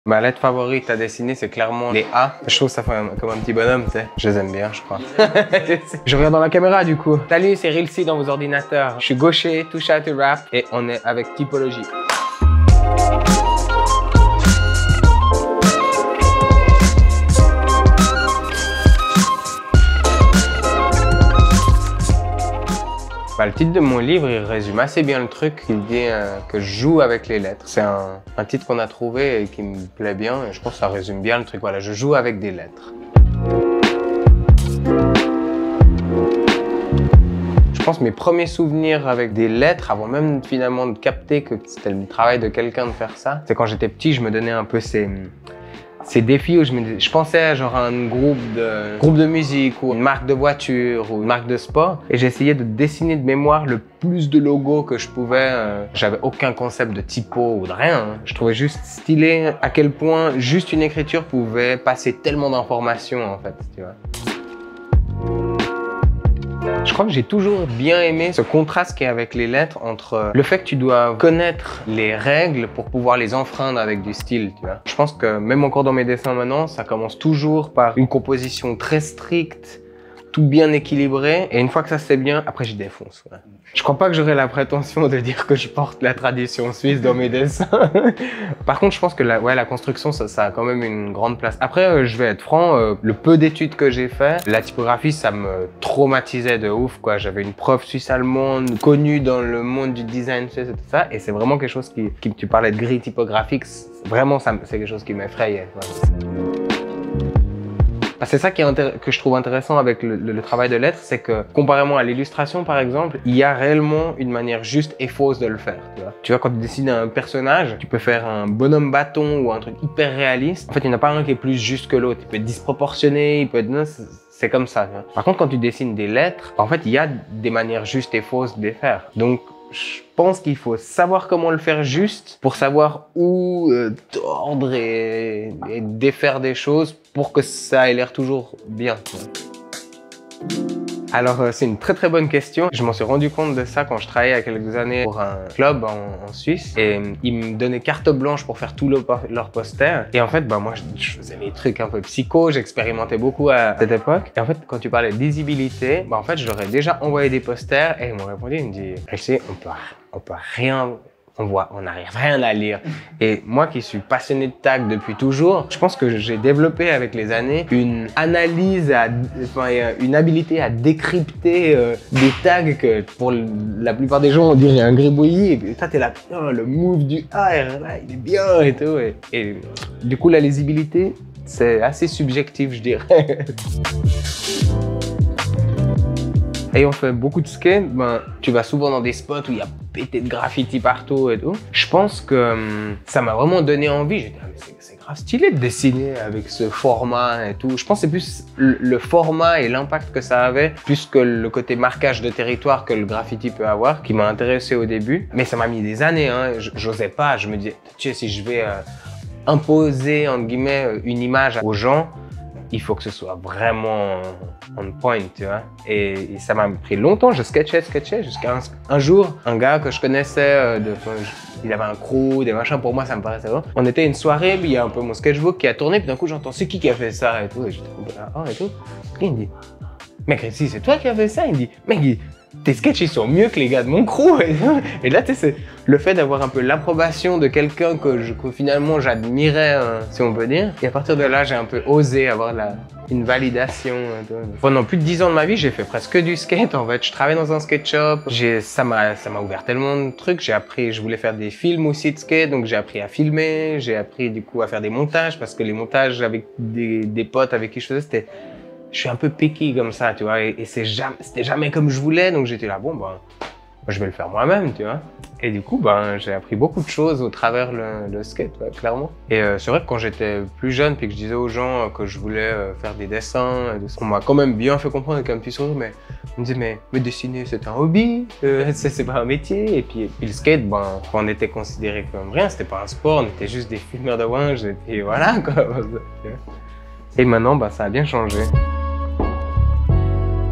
Ma lettre favorite à dessiner, c'est clairement les A. Je trouve ça fait comme un petit bonhomme, tu sais. Je les aime bien, je crois. Je regarde dans la caméra, du coup. Salut, c'est Rilsi dans vos ordinateurs. Je suis gaucher, touche à to rap, et on est avec typologie. Le titre de mon livre, il résume assez bien le truc. Il dit que je joue avec les lettres. C'est un titre qu'on a trouvé et qui me plaît bien. Et je pense que ça résume bien le truc. Voilà, je joue avec des lettres. Je pense que mes premiers souvenirs avec des lettres, avant même finalement de capter que c'était le travail de quelqu'un de faire ça, c'est quand j'étais petit, je me donnais un peu ces défis où je pensais à genre un groupe de musique ou une marque de voiture ou une marque de sport et j'essayais de dessiner de mémoire le plus de logos que je pouvais. J'avais aucun concept de typo ou de rien. Hein. Je trouvais juste stylé à quel point juste une écriture pouvait passer tellement d'informations en fait, tu vois. Je crois que j'ai toujours bien aimé ce contraste qu'il y a avec les lettres entre le fait que tu dois connaître les règles pour pouvoir les enfreindre avec du style, tu vois. Je pense que même encore dans mes dessins maintenant, ça commence toujours par une composition très stricte, tout bien équilibré, et une fois que ça c'est bien, après j'y défonce. Ouais. Je crois pas que j'aurais la prétention de dire que je porte la tradition suisse dans mes dessins. Par contre, je pense que la construction, ça a quand même une grande place. Après, je vais être franc, le peu d'études que j'ai fait, la typographie, ça me traumatisait de ouf, quoi. J'avais une prof suisse-allemande connue dans le monde du design suisse et tout ça, et c'est vraiment quelque chose tu parlais de grille typographique, vraiment, c'est quelque chose qui m'effrayait. C'est ça que je trouve intéressant avec le travail de lettres, c'est que, comparément à l'illustration par exemple, il y a réellement une manière juste et fausse de le faire. Tu vois, quand tu dessines un personnage, tu peux faire un bonhomme bâton ou un truc hyper réaliste. En fait, il n'y en a pas un qui est plus juste que l'autre. Il peut être disproportionné, il peut être... Non, c'est comme ça. Tu vois. Par contre, quand tu dessines des lettres, en fait, il y a des manières justes et fausses de les faire. Donc, je pense qu'il faut savoir comment le faire juste pour savoir où tordre et défaire des choses pour que ça ait l'air toujours bien. Alors, c'est une très très bonne question. Je m'en suis rendu compte de ça quand je travaillais il y a quelques années pour un club en Suisse. Et ils me donnaient carte blanche pour faire tout leur poster. Et en fait, moi, je faisais mes trucs un peu psycho. J'expérimentais beaucoup à cette époque. Et en fait, quand tu parlais de lisibilité, en fait, je leur ai déjà envoyé des posters et ils m'ont répondu, ils me disent « Rilsi, on peut rien... on n'arrive rien à lire. » Et moi qui suis passionné de tag depuis toujours, je pense que j'ai développé avec les années une analyse, une habilité à décrypter des tags que pour la plupart des gens on dirait un gribouillis. Et puis toi t'es là, putain, le move du R, là, il est bien et tout. Et du coup la lisibilité, c'est assez subjectif, je dirais. Ayant fait beaucoup de skate, tu vas souvent dans des spots où il y a pété de graffiti partout et tout. Je pense que ça m'a vraiment donné envie. J'ai dit, ah, mais c'est grave stylé de dessiner avec ce format et tout. Je pense que c'est plus le format et l'impact que ça avait, plus que le côté marquage de territoire que le graffiti peut avoir, qui m'a intéressé au début. Mais ça m'a mis des années, hein. J'osais pas. Je me disais, tu sais, si je vais imposer, entre guillemets, une image aux gens, il faut que ce soit vraiment on point, tu vois. Et ça m'a pris longtemps, je sketchais jusqu'à un jour, un gars que je connaissais, il avait un crew, des machins, pour moi ça me paraissait bon. On était à une soirée, puis il y a un peu mon sketchbook qui a tourné, puis d'un coup j'entends c'est qui a fait ça et tout, et j'étais ah et tout. Et il me dit, mec, si c'est toi qui as fait ça, il me dit, mec, tes sketchs ils sont mieux que les gars de mon crew. Et là, tu sais, c'est le fait d'avoir un peu l'approbation de quelqu'un que finalement j'admirais, si on peut dire. Et à partir de là, j'ai un peu osé avoir une validation. Pendant plus de 10 ans de ma vie, j'ai fait presque du skate. En fait, je travaillais dans un skate shop. Ça m'a ouvert tellement de trucs. J'ai appris, je voulais faire des films aussi de skate, donc j'ai appris à filmer. J'ai appris du coup à faire des montages parce que les montages avec des potes avec qui je faisais, je suis un peu picky comme ça, tu vois, et c'était jamais comme je voulais, donc j'étais là, bon, je vais le faire moi-même, tu vois. Et du coup, j'ai appris beaucoup de choses au travers le skate, ouais, clairement. Et c'est vrai que quand j'étais plus jeune, puis que je disais aux gens que je voulais faire des dessins, on m'a quand même bien fait comprendre avec un petit sourire, mais on me disait, mais dessiner, c'est un hobby, c'est pas un métier. Et puis le skate, on était considéré comme rien, c'était pas un sport, on était juste des fumeurs de ouinge, et voilà, quoi. Et maintenant, ça a bien changé.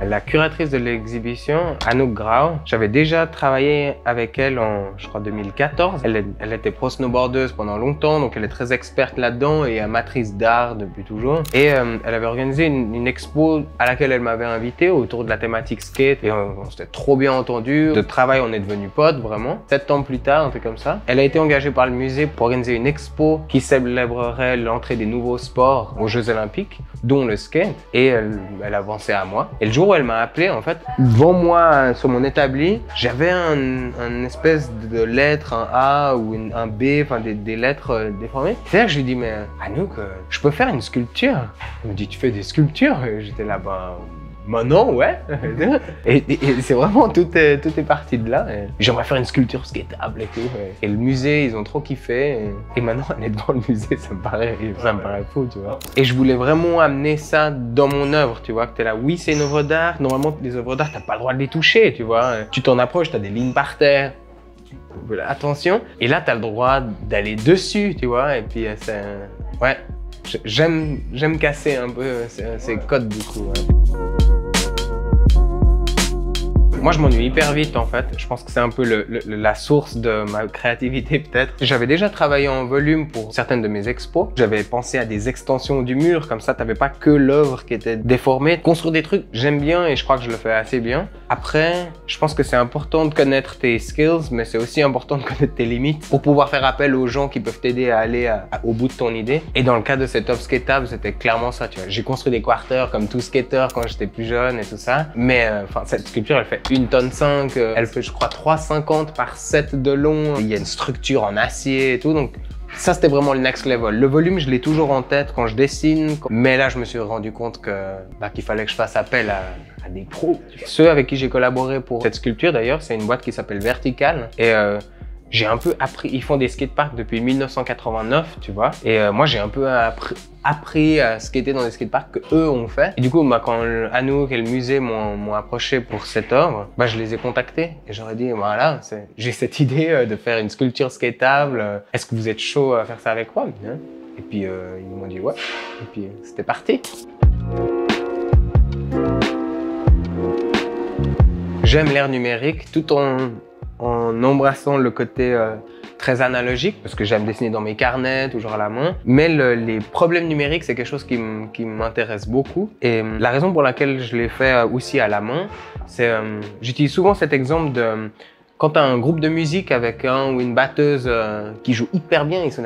La curatrice de l'exhibition, Anouk Grau, j'avais déjà travaillé avec elle en, je crois, 2014. Elle était pro-snowboardeuse pendant longtemps, donc elle est très experte là-dedans et amatrice d'art depuis toujours. Et elle avait organisé une expo à laquelle elle m'avait invité autour de la thématique skate et on s'était trop bien entendu. De travail, on est devenus potes, vraiment. 7 ans plus tard, un truc comme ça. Elle a été engagée par le musée pour organiser une expo qui célébrerait l'entrée des nouveaux sports aux Jeux Olympiques, dont le skate. Et elle a pensé à moi. Et le jour où elle m'a appelé, en fait, devant moi, sur mon établi, j'avais un espèce de lettre, un A ou un B, enfin des lettres déformées. C'est là que je lui ai dit, mais Anouk, je peux faire une sculpture? Elle me dit, tu fais des sculptures? Et j'étais là, bah non, ouais. et c'est vraiment, tout est parti de là. J'aimerais faire une sculpture skatable et tout. Et le musée, ils ont trop kiffé. Et maintenant, elle est devant le musée, ça me paraît fou, tu vois. Et je voulais vraiment amener ça dans mon œuvre, tu vois. Que t'es là, oui, c'est une œuvre d'art. Normalement, les œuvres d'art, t'as pas le droit de les toucher, tu vois. Tu t'en approches, t'as des lignes par terre. Voilà, attention. Et là, t'as le droit d'aller dessus, tu vois. Et puis, c'est... Ouais. J'aime casser un peu ces codes, du coup. Ouais. Moi, je m'ennuie hyper vite, en fait. Je pense que c'est un peu la source de ma créativité, peut-être. J'avais déjà travaillé en volume pour certaines de mes expos. J'avais pensé à des extensions du mur, comme ça, t'avais pas que l'œuvre qui était déformée. Construire des trucs, j'aime bien et je crois que je le fais assez bien. Après, je pense que c'est important de connaître tes skills, mais c'est aussi important de connaître tes limites pour pouvoir faire appel aux gens qui peuvent t'aider à aller au bout de ton idée. Et dans le cas de cette œuvre skateable, c'était clairement ça, tu vois. J'ai construit des quarters comme tout skater quand j'étais plus jeune et tout ça. Mais, enfin, cette sculpture, elle fait 1,5 tonne. Elle fait, je crois, 3,50 par 7 de long. Il y a une structure en acier et tout, donc ça, c'était vraiment le next level. Le volume, je l'ai toujours en tête quand je dessine, mais là, je me suis rendu compte qu'il fallait que je fasse appel à des pros. Ceux avec qui j'ai collaboré pour cette sculpture, d'ailleurs, c'est une boîte qui s'appelle Vertical, et j'ai un peu appris, ils font des skateparks depuis 1989, tu vois, et moi j'ai un peu appris à skater dans des skateparks que eux ont fait. Et du coup, quand Anouk et le musée m'ont approché pour cette œuvre, je les ai contactés et j'aurais dit, voilà, j'ai cette idée de faire une sculpture skateable, est-ce que vous êtes chaud à faire ça avec moi? Et puis ils m'ont dit ouais, et puis c'était parti. J'aime l'ère numérique tout en embrassant le côté très analogique, parce que j'aime dessiner dans mes carnets, toujours à la main. Mais les problèmes numériques, c'est quelque chose qui m'intéresse beaucoup. Et la raison pour laquelle je l'ai fait aussi à la main, c'est j'utilise souvent cet exemple de quand tu as un groupe de musique avec un ou une batteuse qui joue hyper bien, ils sonnent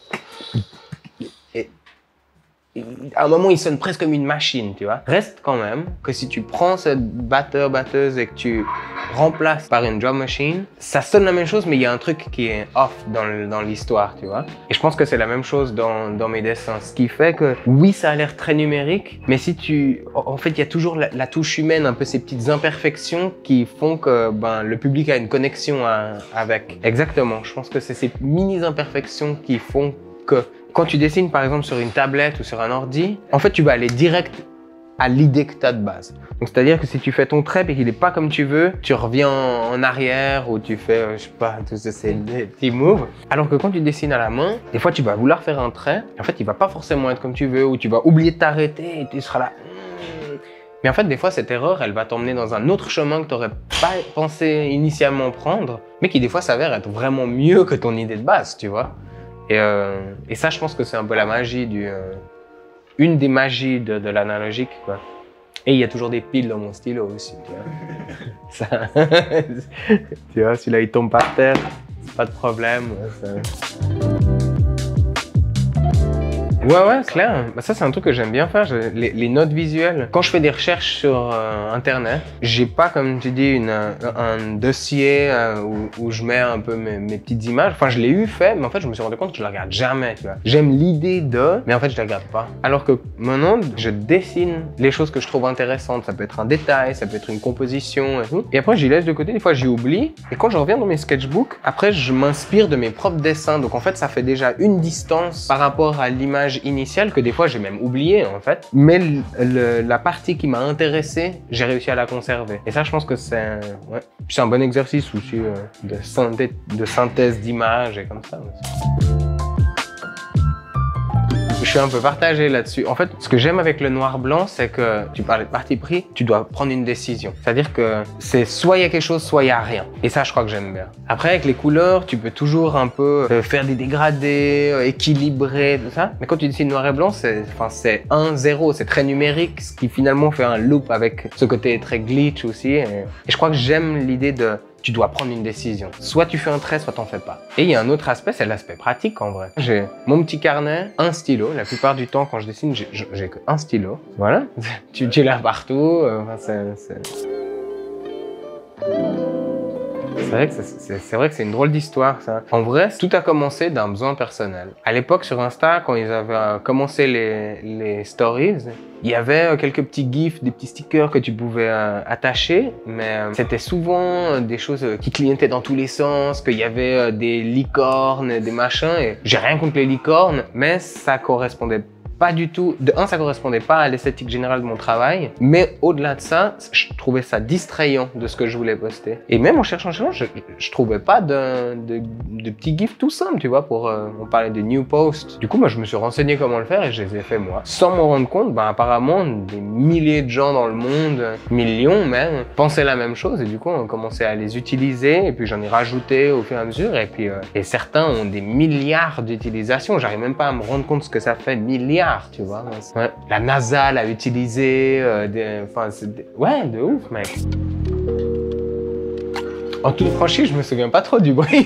à un moment, il sonne presque comme une machine, tu vois. Reste quand même que si tu prends cette batteuse et que tu remplaces par une drum machine, ça sonne la même chose, mais il y a un truc qui est off dans l'histoire, tu vois. Et je pense que c'est la même chose dans mes dessins. Ce qui fait que, oui, ça a l'air très numérique, mais en fait, il y a toujours la touche humaine, un peu ces petites imperfections qui font que le public a une connexion avec. Exactement. Je pense que c'est ces mini imperfections qui font que quand tu dessines par exemple sur une tablette ou sur un ordi, en fait tu vas aller direct à l'idée que tu as de base. Donc c'est-à-dire que si tu fais ton trait et qu'il n'est pas comme tu veux, tu reviens en arrière ou tu fais, je sais pas, tous ces petits moves. Alors que quand tu dessines à la main, des fois tu vas vouloir faire un trait, en fait il va pas forcément être comme tu veux ou tu vas oublier de t'arrêter et tu seras là. Mais en fait des fois cette erreur, elle va t'emmener dans un autre chemin que tu n'aurais pas pensé initialement prendre, mais qui des fois s'avère être vraiment mieux que ton idée de base, tu vois. Et ça, je pense que c'est un peu la magie une des magies de l'analogique, quoi. Et il y a toujours des piles dans mon stylo aussi, tu vois. Tu vois, celui-là, il tombe par terre, c'est pas de problème. Ouais, clair. Ça, c'est un truc que j'aime bien faire, les notes visuelles. Quand je fais des recherches sur Internet, j'ai pas, comme tu dis, un dossier où je mets un peu mes petites images. Enfin, je l'ai fait, mais en fait, je me suis rendu compte que je la regarde jamais, tu vois. J'aime l'idée mais en fait, je la regarde pas. Alors que maintenant, je dessine les choses que je trouve intéressantes. Ça peut être un détail, ça peut être une composition et tout. Et après, j'y laisse de côté. Des fois, j'y oublie. Et quand je reviens dans mes sketchbooks, après, je m'inspire de mes propres dessins. Donc, en fait, ça fait déjà une distance par rapport à l'image initiale que des fois j'ai même oublié en fait, mais la partie qui m'a intéressé, j'ai réussi à la conserver. Et ça, je pense que c'est un bon exercice aussi de synthèse d'images et comme ça. Je suis un peu partagé là-dessus. En fait, ce que j'aime avec le noir-blanc, c'est que tu parlais de parti pris, tu dois prendre une décision. C'est-à-dire que c'est soit il y a quelque chose, soit il y a rien. Et ça, je crois que j'aime bien. Après, avec les couleurs, tu peux toujours un peu faire des dégradés, équilibrer, tout ça. Mais quand tu dessines noir et blanc, c'est 1-0, c'est très numérique, ce qui finalement fait un loop avec ce côté très glitch aussi. Et je crois que j'aime l'idée de tu dois prendre une décision. Soit tu fais un trait, soit t'en fais pas. Et il y a un autre aspect, c'est l'aspect pratique en vrai. J'ai mon petit carnet, un stylo. La plupart du temps, quand je dessine, j'ai que un stylo. Voilà. tu l'as partout. C'est vrai que c'est une drôle d'histoire, ça. En vrai, tout a commencé d'un besoin personnel. À l'époque, sur Insta, quand ils avaient commencé les stories, il y avait quelques petits gifs, des petits stickers que tu pouvais attacher, mais c'était souvent des choses qui clignotaient dans tous les sens, qu'il y avait des licornes, des machins, et j'ai rien contre les licornes, mais ça correspondait pas du tout. De un, ça correspondait pas à l'esthétique générale de mon travail, mais au-delà de ça, je trouvais ça distrayant de ce que je voulais poster. Et même en cherchant, je trouvais pas de petits gifs tout simples, tu vois, pour on parlait de new post. Du coup, moi, je me suis renseigné comment le faire et je les ai fait moi. Sans m'en rendre compte, ben apparemment, des milliers de gens dans le monde, millions même, pensaient la même chose et du coup, on commençait à les utiliser et puis j'en ai rajouté au fur et à mesure et puis et certains ont des milliards d'utilisations. J'arrive même pas à me rendre compte ce que ça fait, milliards. Tu vois, ouais. La NASA l'a utilisé, ouais, de ouf, mec. En toute franchise, je me souviens pas trop du brief.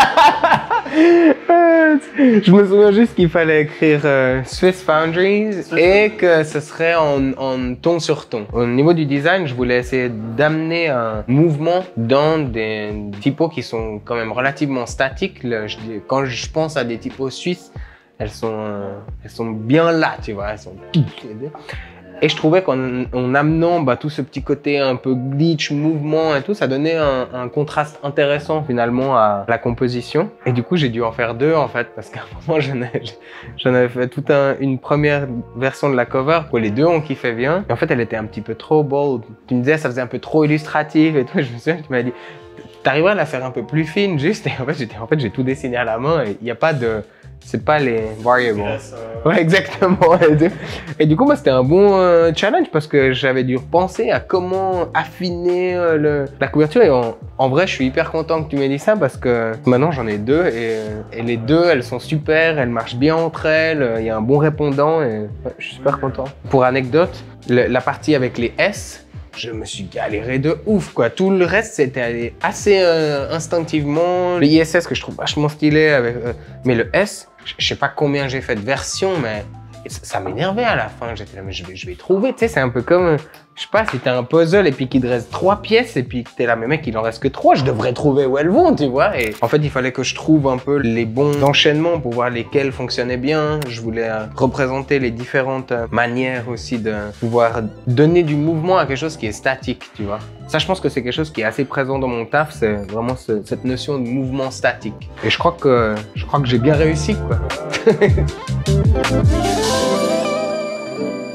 Je me souviens juste qu'il fallait écrire Swiss Foundries et que ce serait en ton sur ton. Au niveau du design, je voulais essayer d'amener un mouvement dans des typos qui sont quand même relativement statiques. Quand je pense à des typos suisses, elles sont bien là, tu vois, elles sont... Et je trouvais qu'en amenant tout ce petit côté un peu glitch, mouvement et tout, ça donnait un contraste intéressant finalement à la composition. Et du coup, j'ai dû en faire deux en fait, parce qu'à un moment, j'en avais fait toute une première version de la cover, où les deux ont kiffé bien. Et en fait, elle était un petit peu trop bold. Tu me disais, ça faisait un peu trop illustratif et tout. Et je me souviens, tu m'as dit, t'arriverais à la faire un peu plus fine juste. Et en fait, j'ai tout dessiné à la main et il n'y a pas de... C'est pas les variables. Ouais, exactement. Et du coup, c'était un bon challenge parce que j'avais dû repenser à comment affiner la couverture. Et en vrai, je suis hyper content que tu m'aies dit ça parce que maintenant, j'en ai deux et les deux, elles sont super, elles marchent bien entre elles. Il y a un bon répondant et ouais, je suis super content. Pour anecdote, la partie avec les S, je me suis galéré de ouf, quoi. Tout le reste, c'était allé assez instinctivement. Le ISS que je trouve vachement stylé, mais le S, je sais pas combien j'ai fait de versions, mais ça m'énervait à la fin. J'étais là, mais je vais trouver. Tu sais, c'est un peu comme, je sais pas, si t'as un puzzle et puis qu'il te reste 3 pièces et puis que t'es là, mais mec, il en reste que 3, je devrais trouver où elles vont, tu vois. Et en fait, il fallait que je trouve un peu les bons enchaînements pour voir lesquels fonctionnaient bien. Je voulais représenter les différentes manières aussi de pouvoir donner du mouvement à quelque chose qui est statique, tu vois. Ça, je pense que c'est quelque chose qui est assez présent dans mon taf, c'est vraiment cette notion de mouvement statique. Et je crois que j'ai bien réussi, quoi.